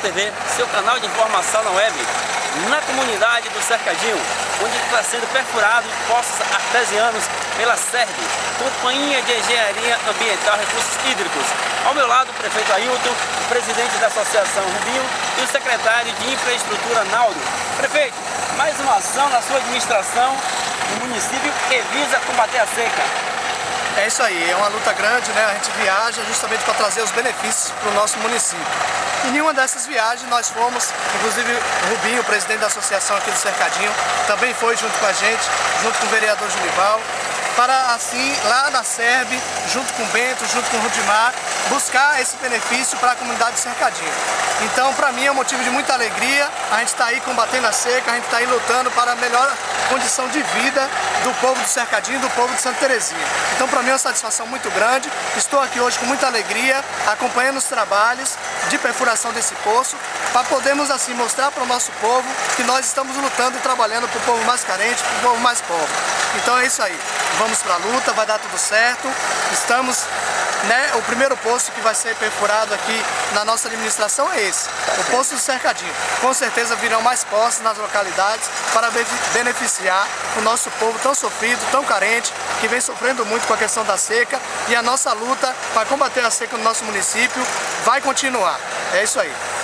TV, seu canal de informação na web, na comunidade do Cercadinho, onde está sendo perfurado poços artesianos pela CERB, Companhia de Engenharia Ambiental e Recursos Hídricos. Ao meu lado, o prefeito Ailton, o presidente da Associação Rubinho e o secretário de Infraestrutura, Naldo. Prefeito, mais uma ação na sua administração no município que visa combater a seca. É isso aí, é uma luta grande, né? A gente viaja justamente para trazer os benefícios para o nosso município. E em uma dessas viagens nós fomos, inclusive o Rubinho, o presidente da associação aqui do Cercadinho, também foi junto com a gente, junto com o vereador Junival, para assim, lá na CERB, junto com o Bento, junto com o Rudimar, buscar esse benefício para a comunidade do Cercadinho. Então, para mim é um motivo de muita alegria, a gente está aí combatendo a seca, a gente está aí lutando para a melhor condição de vida do povo do Cercadinho e do povo de Santa Terezinha. Então, para mim é uma satisfação muito grande, estou aqui hoje com muita alegria, acompanhando os trabalhos de perfuração desse poço, para podermos assim mostrar para o nosso povo que nós estamos lutando e trabalhando para o povo mais carente, para o povo mais pobre. Então é isso aí, vamos para a luta, vai dar tudo certo, estamos, né, o primeiro poço que vai ser perfurado aqui na nossa administração é esse, o poço do Cercadinho. Com certeza virão mais poços nas localidades para beneficiar o nosso povo tão sofrido, tão carente, que vem sofrendo muito com a questão da seca, e a nossa luta para combater a seca no nosso município vai continuar. É isso aí.